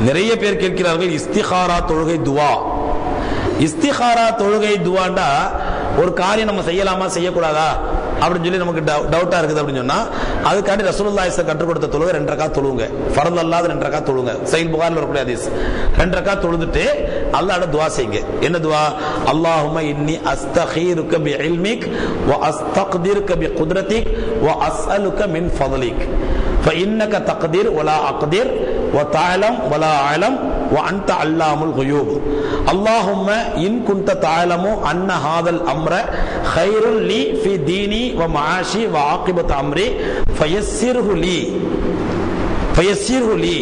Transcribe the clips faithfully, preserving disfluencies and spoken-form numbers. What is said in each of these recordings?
நிறைய பேர் கேட்கிறார்கள் இஸ்திகாரா தொழுகை துவா. இஸ்திகாரா தொழுகை துவாண்டா ஒரு காரியம் நம்ம செய்யலாமா செய்யக்கூடாதா அப்படின்னு சொல்லி நமக்கு டவுட்டா இருக்குது அப்படின்னு சொன்னா அதுக்காண்டி ரசூலுல்லாஹி ஸல்லல்லாஹு கற்றுக் கொடுத்த தொழுகை ரெண்டு ரக்காத் தொழுங்க. ஃபர்ல் அல்லாத ரெண்டு ரக்காத் தொழுங்க. சஹீஹ் புகாரில வரக்கூடிய ஹதீஸ். ரெண்டு ரக்காத் தொழுதுட்டு அல்லாஹ்ட துஆ செய்யுங்க. என்ன துஆ? அல்லாஹும்ம இன்னி அஸ்தகீருக பிஇல்மிக் வ அஸ்தக்திருக பிகுத்ரதிக் வ அஸ்அலுக மின் ஃபضلிக் فإنك تقدر ولا أقدر وتعلم ولا أعلم وأنت علام الغيوب اللهم إن كنت تعلم أن هذا الأمر خير لي في ديني ومعاشي وعاقبة أمري فيسره لي فيسره لي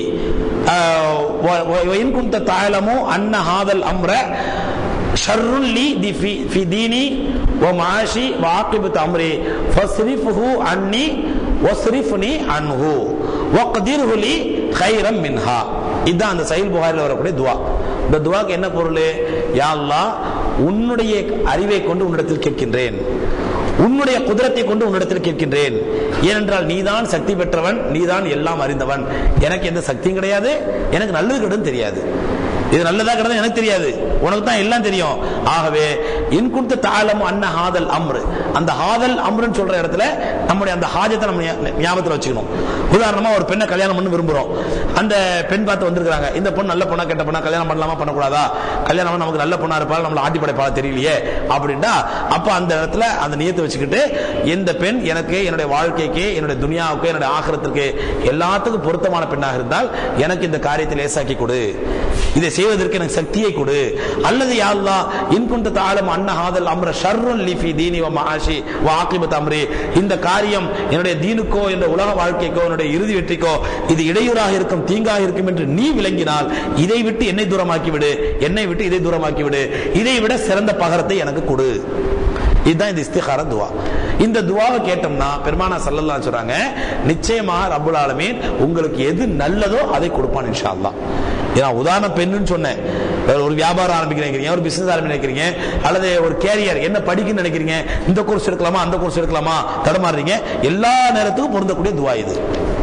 وإن كنت تعلم أن هذا الأمر شر لي في في ديني ومعاشي وعاقبة أمري فاصرفه عني وصرفني عنه وقدره لي خيرا منها. இதுதான் அந்த சஹீஹ் புகாரில வரக்கூடிய துஆ. இந்த துஆக்கு என்ன பொருள்? யா அல்லாஹ், உன்னுடைய அறிவை கொண்டு உன்னிடத்தில் கேட்கின்றேன், உன்னுடைய குதிரத்தை கொண்டு உன்னிடத்தில் கேட்கின்றேன். ஏனென்றால் நீதான் சக்தி பெற்றவன், நீதான் எல்லாம் அறிந்தவன். எனக்கு எந்த சக்தியும் கிடையாது, எனக்கு நல்லது கெட்டதும் தெரியாது. இது நல்லதா கெட்டதா எனக்கு தெரியாது, உனக்கு தான் எல்லாம் தெரியும். ஆகவே இன் குன்த தஅலமு அன்ன ஹாதல் அம்ர், அந்த ஹாதல் அம்ருன்னு சொல்ற இடத்துல நம்முடைய அந்த ஹாஜத்தை நம்ம ஞாபகத்தில் வச்சுக்கணும். உதாரணமா ஒரு பெண்ணை கல்யாணம் பண்ண விரும்புறோம். அந்த பெண் பார்த்து வந்திருக்காங்க. இந்த பொண்ணு நல்ல பொண்ணா கெட்ட பொண்ணா, கல்யாணம் பண்ணலாமா பண்ணக்கூடாதா, கல்யாணம் நமக்கு நல்ல பொண்ணா இருப்பாள், நம்மள ஆட்டி படைப்பாளா தெரியலையே அப்படின்னா, அப்ப அந்த இடத்துல அந்த நியத்தை வச்சுக்கிட்டு இந்த பெண் எனக்கு என்னுடைய வாழ்க்கைக்கு, என்னுடைய துனியாவுக்கு, என்னுடைய ஆகிரத்திற்கு எல்லாத்துக்கும் பொருத்தமான பெண்ணாக இருந்தால் எனக்கு இந்த காரியத்தை லேசாக்கி கொடு, இதை செய்வதற்கு எனக்கு சக்தியை கொடு. அல்லது யா அல்லாஹ் இன் குன்த தஅலமு அன்ன ஹாதல் அம்ர ஷர்ருன் லி ஃபீ தீனி வ மஆஷி வ ஆகிபத் அம்ரி, இந்த காரியம் என்னுடைய தீனுக்கோ என்னுடைய உலக வாழ்க்கைக்கோ என்னுடைய இறுதி வெற்றிக்கோ இது இடையூறாக இருக்கும், தீங்காக இருக்கும் என்று நீ விளங்கினால் இதை விட்டு என்னை தூரமாக்கி விடு, என்னை விட்டு இதை தூரமாக்கி விடு, இதை விட சிறந்த பகரத்தை எனக்கு கொடு. இதுதான் இந்த இஸ்திகாரா துஆ. இந்த துஆவை கேட்டோம்னா பெருமானார் ஸல்லல்லாஹு அலைஹி சொல்றாங்க, நிச்சயமாக ரப்புல் ஆலமீன் உங்களுக்கு எது நல்லதோ அதை கொடுப்பான் இன்ஷா அல்லாஹ். ஏன்னா உதாரண பெண்ணுன்னு சொன்னேன், ஒரு வியாபாரம் ஆரம்பிக்கிறீங்க, ஒரு பிசினஸ் ஆரம்பிக்கிறீங்க, அல்லது ஒரு கேரியர் என்ன படிக்கணும்னு நினைக்கிறீங்க, இந்த கோர்ஸ் எடுக்கலாமா அந்த கோர்ஸ் எடுக்கலாமா தடுமாறுறீங்க, எல்லா நேரத்துக்கும் பொருந்தக்கூடிய துஆ இது.